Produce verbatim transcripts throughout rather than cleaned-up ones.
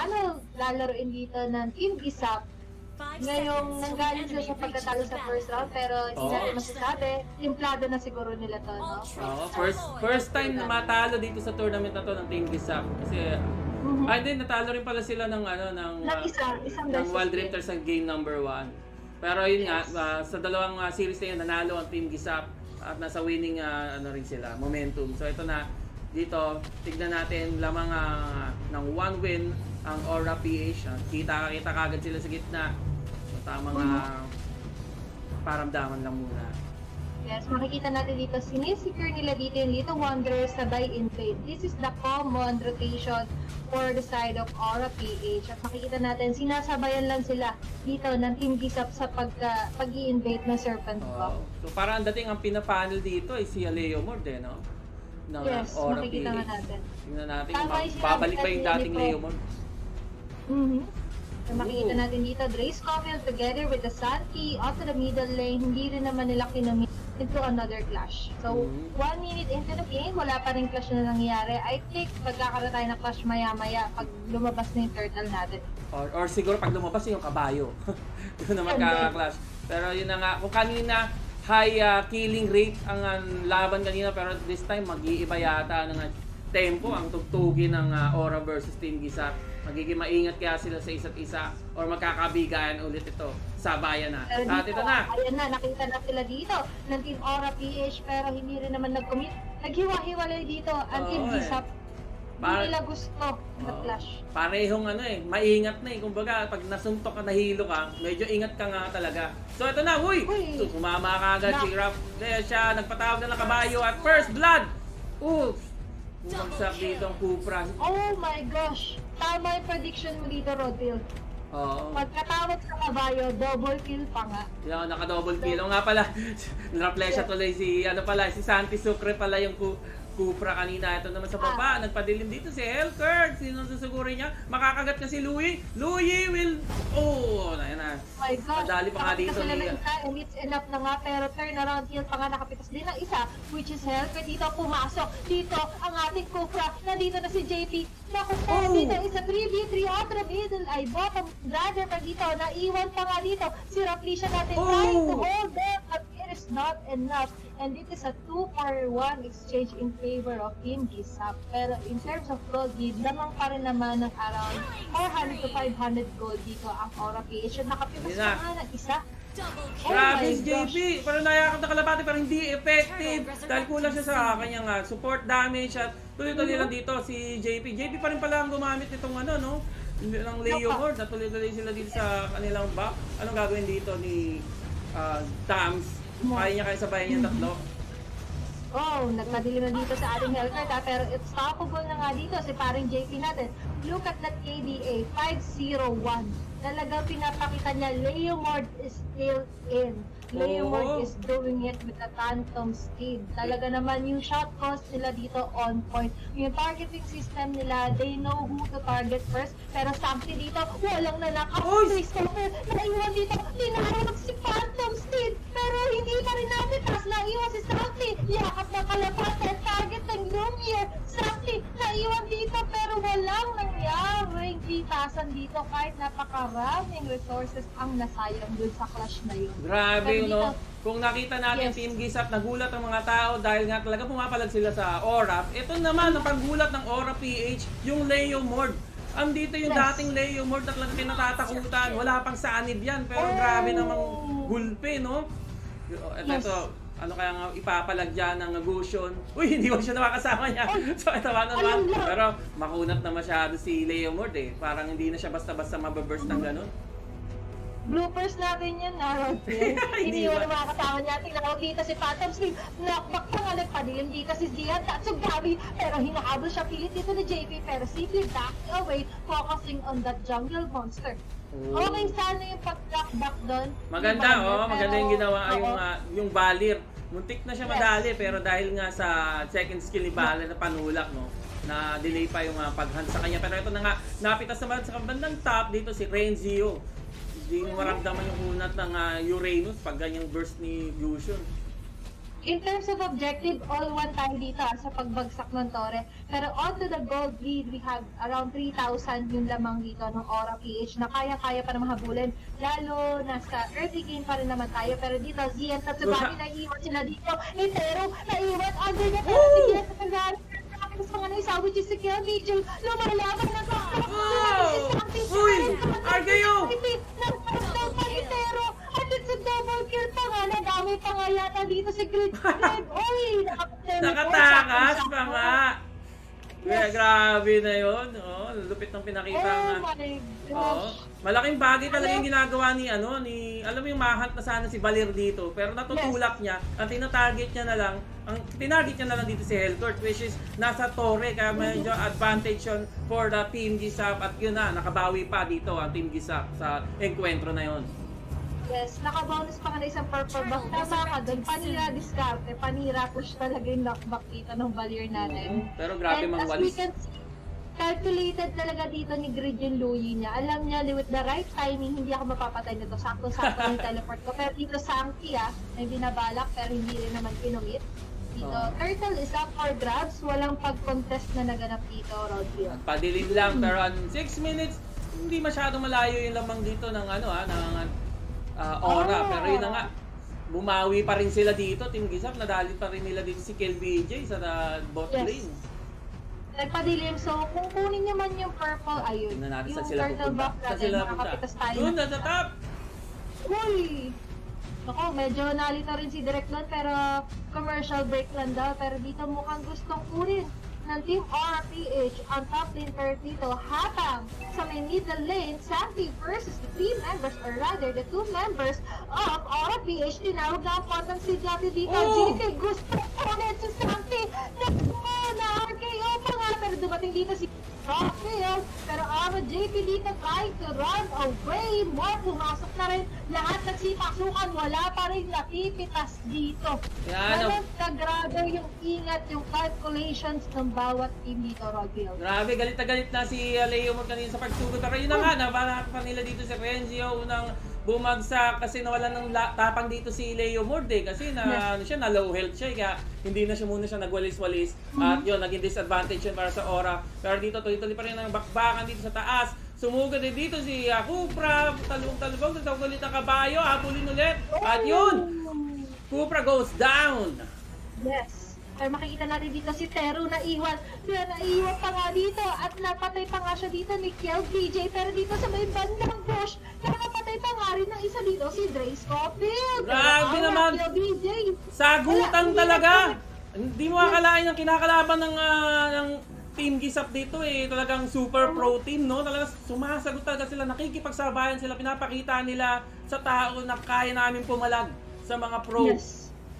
paano lalaroin dito ng Team Gisap. Ngayong nanggaling sila sa pagkatalo sa first round, pero hindi Oo. natin masasabi, timplado na siguro nila to, no? Oo, first first time na matalo dito sa tournament na to ng Team Gisap. Kasi, Mhm. ay din, natalo rin pala sila ng, ano, ng, Ng isa, isang ng versus Wild team. Drifters sa game number one. Pero yun nga, ah, sa dalawang ah, series na yun, nanalo ang Team Gisap at nasa winning ah, ano rin sila, momentum. So ito na, dito, tignan natin lamang ah, ng one win ang Aura P H. Ah, Kita-kita kagad sila sa gitna. So, tamang ah, paramdaman lang muna. Yes, makikita natin dito, sinisecure nila dito yung Little Wanderers sabay invade. This is the common rotation for the side of Aura P H. At makikita natin, sinasabayan lang sila dito ng Team Gisap sa pagka, pag-i-invade ng Serpent Block. Oo. So parang ang dating ang pinapanel dito ay si Leo Mord eh, no? Ng Yes, Aura makikita P H. nga natin. Tingnan natin Tama kung yung sinabi babalik pa yung natin, dating Nico. Leo Mord. Mhm. So, makikita Ooh. natin dito, Drace Comill together with the Santi onto the middle lane. Hindi rin naman nila kinamit into another clash. So, Mhm. one minute into the game, wala pa rin clash na nangyayari. I think magkakaroon tayo ng clash maya-maya pag lumabas na yung turtle natin. Or, or siguro pag lumabas yung kabayo. Doon na magkaka-clash. Pero yun na nga, kung kanina high uh, killing rate ang uh, laban kanina, pero this time mag-iiba yata ng uh, tempo ang tugtugin ng uh, Aura versus Team Gisap. Magiging maingat kaya sila sa isa't isa or magkakabigayan ulit ito. Sabayan na. Pero At dito, ito na. ayan na, nakita na sila dito ng Team Aura P H pero hindi rin naman nag-commit. Naghiwa-hiwalay dito ang Team Oo, eh. Gisap. Hindi Par- nila gusto na Oo. clash. Parehong ano eh, maingat na eh. Kumbaga, pag nasuntok ka, nahilo ka, medyo ingat ka nga talaga. So ito na, huy! Uy! So, sumama ka agad Na- si Raph. Kaya siya, nagpatawag na ng kabayo at first blood! Oof! Bumagsak dito ang Cupra. Oh my gosh! Tama yung prediction mo dito, Rodil. Oo. Pagkatawag sa kabayo, double kill pa nga. Yan, naka-double kill. O nga pala, naraplesia tuloy si, ano pala, si Santi Sucre pala yung ku Cupra kanina. Ito naman sa baba, nagpadilim dito si Hellcurt. Sino susugurin niya? Makakagat ka si Louie. Louie will... Oh, na yan na. Oh my gosh! Madali pa nga dito. Sila ni- ng isa, and it's enough na nga, pero turnaround kill pa nga nakapitas din ng isa, which is Hellcurt. Dito pumasok. Dito, ang ating Cupra. Nandito na si J P. Naku po, Oh! dito is a three v three out the middle. Ay, bottom ladder pa dito. Naiwan pa nga dito. Si Raplisha natin Oh! trying to hold them, but it is not enough. And it is a two for one exchange in favor of Team Gisap. Pero in terms of gold lead, lamang pa rin naman ng around four hundred to five hundred gold dito ang Aura P H. Nakapitas Yun na. pa nga ng isa. Oh Grabe my si J P! gosh. Parang nayakap na kalapati pero hindi effective dahil kulang siya sa kanyang uh, support damage at tuloy-tuloy lang dito si J P. J P pa rin pala ang gumamit nitong ano, no? Ng Leo Mord. Tuloy-tuloy sila dito sa kanilang back. Anong gagawin dito ni uh, Tams? Kaya niya kayo sabayan niya tatlo? Oh, nagpadilim na dito sa ating Hellcurt ha, pero it's stoppable na nga dito si paring J P natin. Look at that K D A, five oh one. Talagang pinapakita niya, Leo Mord is still in. Leo Oo. Mord is doing it with a phantom speed. Talaga naman yung shot cost nila dito on point. Yung targeting system nila, they know who to target first. Pero something dito, walang nanakaw. Oy! Please, naiwan dito, tinarap si phantom speed. Pero hindi pa rin natin tas naiwan si Santi. Yakap na kalapatan, target ng Lumiere. Santi, naiwan dito pero walang nangyaring pitasan dito kahit napakaraming resources ang nasayang dun sa clash na yun. Grabe, Pero no? dito- Kung nakita natin Yes. Team Gisap, nagulat ang mga tao dahil nga talaga pumapalag sila sa Aura. Ito naman, ang paggulat ng Aura P H, yung Leo Mord. Andito yung Yes. dating Leo Mord na talagang kinatatakutan. Wala pang sanib yan, pero Oh. grabe namang gulpe, no? Ito, Yes. ito, ano kaya nga ipapalag dyan ng Gusion? Uy, hindi ko siya nakakasama niya. So, ito ba naman? Ayun lang. Pero makunat na masyado si Leo Mord eh. Parang hindi na siya basta-basta mababurst ng ganun. Bloopers natin yan, Harold. Hindi Iniwan ba? ng mga kasama niya. Tingnan ko dito si Phantom Sleep. Knockback pa nga nagpadilim dito si Zian Tatsugabi. Pero hinahabol siya pilit dito ni J P. Pero simply back away, focusing on that jungle monster. Oh. Okay, sana yung pag-block back doon. Maganda, Ni Bander, oh, maganda yung pero- ginawa ay yung oo. ah, yung Balir. Muntik na siya Yes. madali pero dahil nga sa second skill ni Balir na panulak, no, na delay pa yung uh, pag-hunt sa kanya. Pero ito na nga, napitas naman sa bandang top dito si Renzio. Hindi mo maramdaman yung unat ng uh, Uranus pag ganyang burst ni Fusion. In terms of objective, all one tayo dito ah, sa pagbagsak ng Torre. Pero onto the gold lead, we have around three thousand yung lamang dito ng Aura P H na kaya-kaya pa na mahabulin. Lalo, nasa early game pa rin naman tayo. Pero dito, Zian Tatsubaki, naiiwan sila dito. Intero, naiiwan. Under niya, pero si Zian Tatsubaki. Tapos mga naisaw, which is si Kel B J. Lumalaban na sa Uy! Argayo! Nagpasdaw pa Intero. At it's a double kill pa nga. Nadami pa nga yata dito si Grid. Uy! Nakatakas pa nga! Kaya grabe na yun. Oh, lupit ng pinakita nga. Oh my Oo. gosh. Malaking bagay talaga yung ginagawa ni ano ni alam mo yung mahunt na sana si Valir dito pero natutulak Yes. niya ang tina-target niya na lang ang tinarget niya na lang dito si Hellcourt which is nasa Torre kaya medyo advantage yun for the Team Gisap at yun na nakabawi pa dito ang Team Gisap sa encuentro na yun. Yes, naka-bonus pa nga na isang purple buff. Tama ka doon. Panira diskarte. Panira push talaga yung knockback dito ng Valir natin. Pero grabe And mang as we walis. can see, calculated talaga dito ni Grid yung Luyi niya. Alam niya, with the right timing, hindi ako mapapatay nito. Sakto-sakto yung teleport ko. Pero dito sa Anki, ah, may binabalak pero hindi rin naman kinumit. Dito, Oh. Turtle is up for grabs. Walang pag-contest na naganap dito, Rodrigo. Padilim lang pero on six minutes hindi masyadong malayo yung lamang dito ng ano ah ng ah, Aura Oh. pero yun na nga bumawi pa rin sila dito Team Gisap nadali pa rin nila dito si Kel B J sa uh, bot Yes. lane. Nagpadilim. So, kung kunin niyo man yung purple, ayun. Tingnan natin Yung saan sila turtle pupunta. buff Saan natin, sila pupunta? makakapitas tayo. Doon, ng- sa top! Uy! Ako, medyo nalito rin si Direct Lon, pero commercial break lang daw. Pero dito mukhang gustong kunin ng Team Aura P H ang top lane third dito. Habang sa may middle lane, Santi versus the three members, or rather, the two members of Aura P H. Tinawag na ang potang si Jati dito. Oh! G K gusto kunin si Santi. Naku, na-R K O pa nga. Pero dumating dito si Rockfield, pero Aro J P dito trying to run away. More pumasok na rin. Lahat nagsipasukan, wala pa rin napipitas dito. Yan, Ganun kagrabe yung ingat, yung calculations ng bawat team dito, Rockfield. Grabe, galit na galit na si uh, Leo Mort kanina sa pagsugod. Pero yun na nga, nabalak pa nila dito si Renzio unang bumagsak kasi nawalan ng la- tapang dito si Leo Mort eh. Kasi na, Yes. ano siya, na low health siya eh, kaya hindi na siya muna siya nagwalis-walis. At yun, naging disadvantage yun para sa Aura. Pero dito, tuloy-tuloy pa rin ang bakbakan dito sa taas. Sumugod din dito si uh, Kupra, talubog-talubog, nagtawag ulit ang kabayo, habulin ulit. At yun, Kupra goes down. Yes. Pero makikita natin dito si Teru na iwan. Siya na iwan pa nga dito at napatay pa nga siya dito ni Kel B J. Pero dito sa may bandang bush, nakapatay pa nga rin ng isa dito si Dre Scofield. Grabe naman. Kel B J. Sagutan talaga. Hindi mo akalain ang kinakalaban ng ah, ng Team Gisap dito eh. Talagang super pro team, no? Talagang sumasagot talaga sila, nakikipagsabayan sila, pinapakita nila sa tao na kaya namin pumalag sa mga pro. Yes.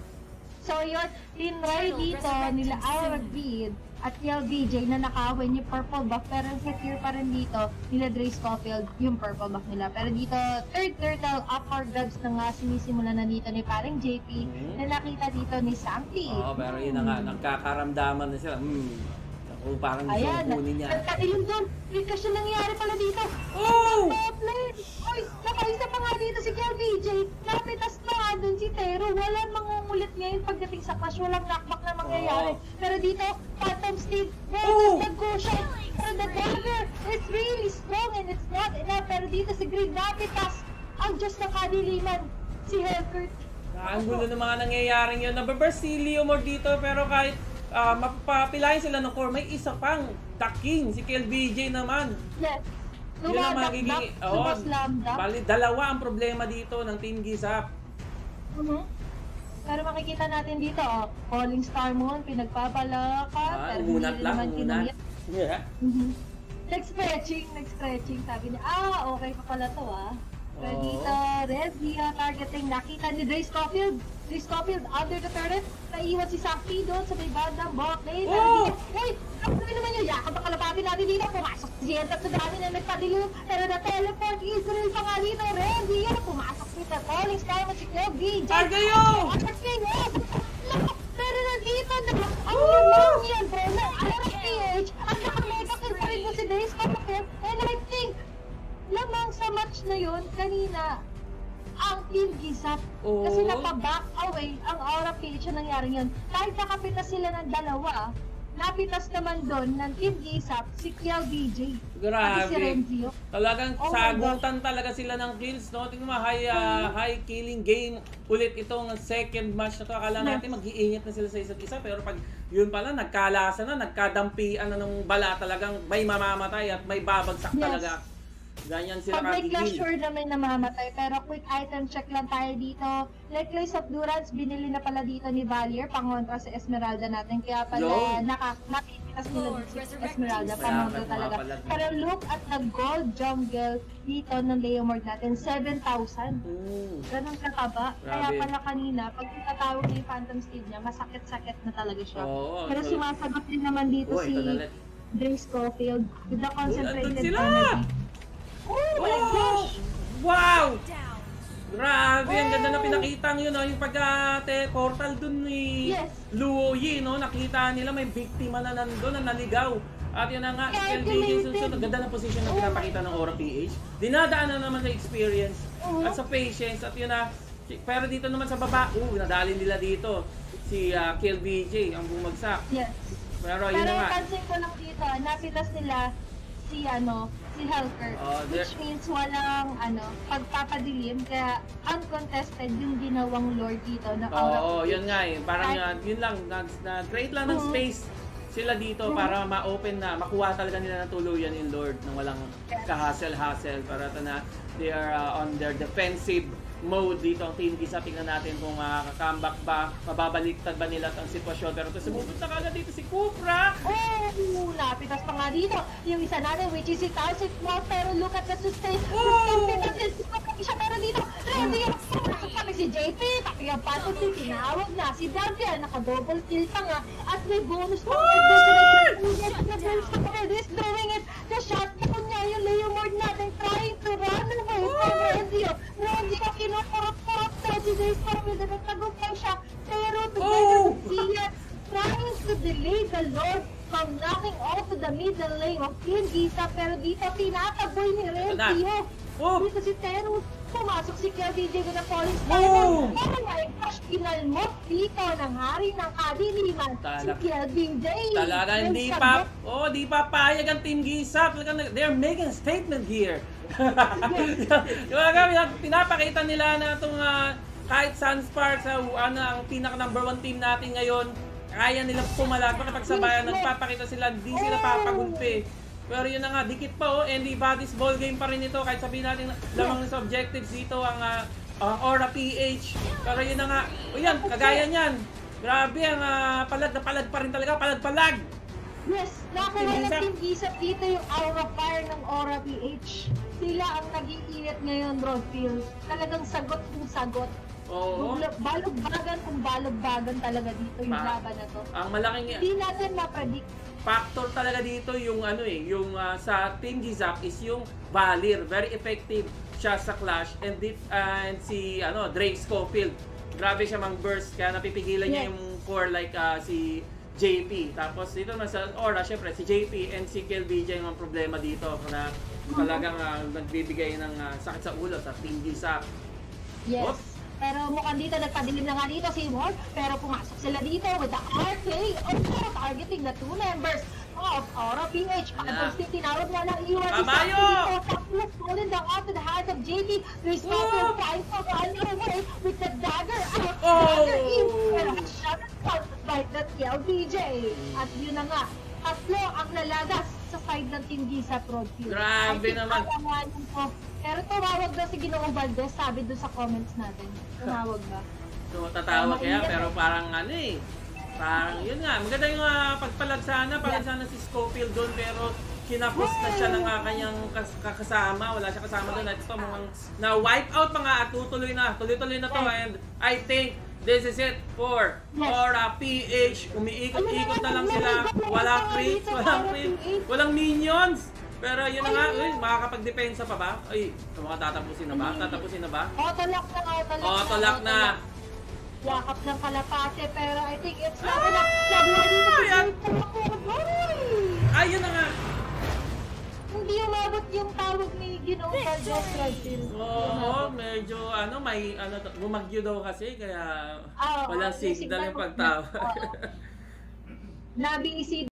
So yun, tinry dito nila Aura Bead at Kel B J na nakawin yung purple buff, pero secure pa rin dito nila Dre Scofield yung purple buff nila. Pero dito, third turtle upper grabs na nga sinisimula na dito ni paring J P na nakita dito ni Santi. Oo, pero yun na nga, nagkakaramdaman na sila. Hmm, ako parang gusto Ayan, kong kunin niya. nagkadilim doon. May kasi nangyari pala dito. Oh! Top lane! Uy, nakaisa pa nga dito si Kel B J. Napitas na nga doon si Tero. Walang mangungulit ngayon pagdating sa clash. Walang knockback na mangyayari. Oh. Pero dito, Phantom Steed, Oh! versus nag-cushion. Pero the dagger is really strong and it's not enough. Pero dito si Grid napitas. Ang Diyos na kadiliman, si Hellcourt. Ang gulo ng mga nangyayaring yun. Nababurst si Leo Mort dito pero kahit uh, mapapilayan sila ng core, may isa pang the king, si Kel B J naman. Yes. Yun ang magiging, Lumadakdak, oh, sumaslamdak. bali, dalawa ang problema dito ng Team Gisap. Mhm. Pero makikita natin dito, oh, Falling Star Moon, pinagpapalakan, Ah, pero umunat hindi lang, naman umunat. kinumit. Yeah. Mhm. Nag-stretching, nag-stretching. Sabi niya, ah, okay pa pala to, ah. Pero Oo. dito, Red, Via targeting, nakita ni Dre Scofield. Dre Scofield under the turret, naiwan si Sakti doon sa may bandang bot lane. Pero Oh! dito, uy, ano naman yun? Yakap ang kalapatin natin dito. Pumasok si Zienta sa dami na nagpadilim. Pero na-teleport, Israel pa nga dito. Red, Via, pumasok si the Falling Star mo si Kel B J. Argayo! Pero nandito na, ang lamang yan, bro, na R P H, at naka-mega kill pa rin mo si Dre Scofield. And I think, lamang sa match na yun, kanina, ang Team Gisap. Oo. Kasi napaback away ang Aura P H na nangyari yun. Kahit nakapitas sila ng dalawa, napitas naman doon ng Team Gisap si Kiel B J. At si Grabe. Renzio. Talagang Oh my sagutan talaga sila ng kills, no? Tingnan mo, high, ah, high killing game ulit itong second match na to. Akala natin mag-iingat na sila sa isa't isa, pero pag yun pala, nagkalasa na, nagkadampian na ng bala, talagang may mamamatay at may babagsak Yes. talaga. Ganyan sila Pag may clash kagigil. word na may namamatay, pero quick item check lang tayo dito. Necklace of Durance, binili na pala dito ni Valier, pangontra sa Esmeralda natin. Kaya pala, Yun. naka, nakikitas nila dito si Esmeralda, Kaya pangontra nga, talaga. pumapalag. Pero look at the gold jungle dito ng Leomord natin, seven thousand. Mm. Ganun kakaba. Kaya Grabe. pala kanina, pag tinatawag na yung Phantom Steed niya, masakit-sakit na talaga siya. Oo, Pero so- sumasagot din naman dito Oh, si ito na ulit. Dre Schofield with the concentrated andun sila! energy. Oh my gosh! Wow! Grabe, ang ganda na pinakita yun, no? Yung pagka-portal dun ni Yes. Luo Yi, no? Nakita nila may biktima na nandun na naligaw. At yun na nga, si L B J Sunsun, ang ganda ng position na pinapakita ng Aura P H. Dinadaan na naman sa experience at sa patience. At yun na, pero dito naman sa baba, uh, nadali nila dito. Si uh, Kiel B J ang bumagsak. Yes. Pero yun Pero na nga. pansin ko lang dito, napitas nila si ano, si Helker. Oh, there- which means walang ano, pagpapadilim, kaya uncontested yung ginawang lord dito na Aura Oo, P H. yun nga eh. Parang Kahit- uh, yun lang, nag- nag-create lang ng Mhm. space sila dito para ma-open na, makuha talaga nila ng tuluyan yung Lord nang walang ka-hassle-hassle. Para ito na, they are uh, on their defensive mode dito ang Team Gisap. Tingnan natin kung makaka-comeback ba, mababaliktad ba nila ang sitwasyon. Pero ito sumubot na kagad dito si Kupra. Oh, napitas pa nga dito. Yung isa natin, which is si Tausif mo, pero look at the sustain. Oh! Sustain natin, sumakit siya, pero dito, ready yung pumasok kami si J P, pati ang pato si tinawag na, si Davian, naka-double kill pa nga, at may bonus pa nga, yes, na bonus pa nga, this doing it, the shotdown niya, yung Leomord natin, trying to run away from Rendio. Rendio, kinukurot-kurot na si J P, nagtagumpay siya, pero to Oh! Garcia, trying to delay the Lord from knocking off to the middle lane of Team Gisap, pero dito tinataboy ni Rendio. Oh! Dito si Teru, pumasok si Kiel B J with a falling Oh! spider. Oh my gosh, kinalmot dito ng hari ng kadiliman, si Talag- Kiel B J. Talaga hindi pa, oh, di pa payag ang Team Gisap. Talagang they're making a statement here. Yung mga pinapakita nila na itong uh, kahit Sunsparks, uh, ano, ang pinaka number one team natin ngayon, kaya nilang pumalag, makipagsabayan, nagpapakita sila, di sila papagulpi. Pero yun na nga, dikit pa oh, and the body's ball game pa rin ito, kahit sabihin natin lamang sa objectives dito ang uh, uh, Aura P H. Pero yun na nga, o yan, kagaya niyan. Grabe ang uh, palag na palag pa rin talaga, palag-palag. Yes, nakuha Team ng Gisap. Team Gisap dito yung Aura Fire ng Aura P H. Sila ang nag-iinit ngayon, Rodfield. Talagang sagot kung sagot. Oo. Balog-bagan kung balog-bagan talaga dito yung Pa- laban na to. Ang malaking Hindi natin ma-predict. factor talaga dito yung ano eh, yung uh, sa Team Gisap is yung Valir, very effective siya sa clash, and di, uh, and si ano Drake Schofield, grabe siya mang burst, kaya napipigilan niya Yes. yung core like uh, si J P. Tapos dito naman sa Aura, syempre si J P and si Kiel B J ang problema dito na talagang uh, nagbibigay ng uh, sakit sa ulo sa Team Gisap. Yes. Oops. Pero mukhang dito, nagpadilim na nga dito si Ward. Pero pumasok sila dito with the R K. Also targeting the two members of Aura P H. Pagkabos din tinawag na ng iwan si Kabayo! Sakto. Tapos falling down onto the hands of J P. There's no Oh! trying to run away with the dagger out. Oh! Dagger in. Pero shot out by the T L B J. At yun na nga, tatlo ang lalagas sa side ng Team Gisap Roadfield. Grabe I think naman. alanganin ko. Pero tumawag daw si Ginoong Valdez, sabi doon sa comments natin. Tumawag ba? So tatawa kaya, pero parang ano eh, parang yun nga, maganda yung uh, pagpalag sana, palag sana si Schofield doon, pero kinapos na siya ng uh, kanyang kas- kakasama, wala siya kasama doon, at ito mukhang na-wipe out pa nga at tutuloy na, tuloy-tuloy na to, and I think this is it for Yes. Aura P H. Umiikot-ikot na lang sila, walang creeps, walang creeps, walang minions. Pero yun na nga, uy, makakapag-depensa pa ba? Ay, ito mga tatapusin na ba? Tatapusin na ba? Autolock na, autolock na. Autolock na. Yakap ng kalapate, pero I think it's not enough. Nabuhay dito Ay, si Jay. Ayun na nga. Hindi umabot yung tawag ni Ginoong Vargas Radfil. Oo, medyo ano, may ano, bumagyo daw kasi kaya Ah, walang yung signal signal yung mo- pagtawag. Oo. Nabisi